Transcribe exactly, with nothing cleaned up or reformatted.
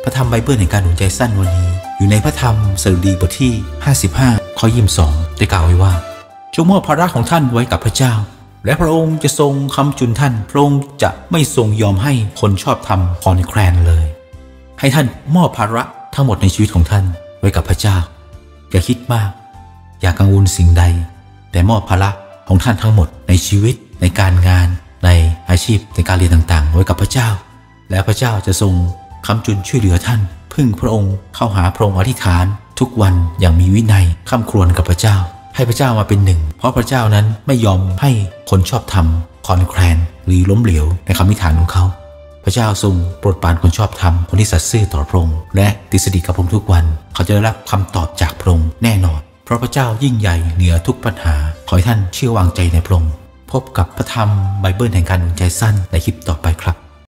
ระธรรมไบเบิลแห่งการหนุนใจสั้นวันนี้อยู่ในพระธรรมสดุดีบทที่ห้าสิบห้าข้อยี่สิบสองได้กล่าวไว้ว่าจงมอบภาระของท่านไว้กับพระเจ้าและพระองค์จะทรงค้ำจุนท่านพระองค์จะไม่ทรงยอมให้คนชอบธรรมคลอนแคลนเลยให้ท่านมอบภาระทั้งหมดในชีวิตของท่านไว้กับพระเจ้าอย่าคิดมากอย่ากังวลสิ่งใดแต่มอบภาระของท่านทั้งหมดในชีวิตในการงานในอาชีพในการเรียนต่างๆไว้กับพระเจ้าและพระเจ้าจะทรงค้ำจุนช่วยเหลือท่านพึ่งพระองค์เข้าหาพระองค์อธิษฐานทุกวันอย่างมีวินัยข้ามครวญกับพระเจ้าให้พระเจ้ามาเป็นหนึ่งเพราะพระเจ้านั้นไม่ยอมให้คนชอบธรรมคลอนแคลนหรือล้มเหลวในคำอธิษฐานของเขาพระเจ้าทรงโปรดปรานคนชอบธรรมคนที่สัตย์ซื่อต่อพระองค์และติดสนิทกับพระองค์ทุกวันเขาจะได้รับคำตอบจากพระองค์แน่นอนเพราะพระเจ้ายิ่งใหญ่เหนือทุกปัญหาขอให้ท่านเชื่อวางใจในพระองค์พบกับพระธรรมไบเบิลแห่งการหนุนใจสั้นในคลิปต่อไปครับ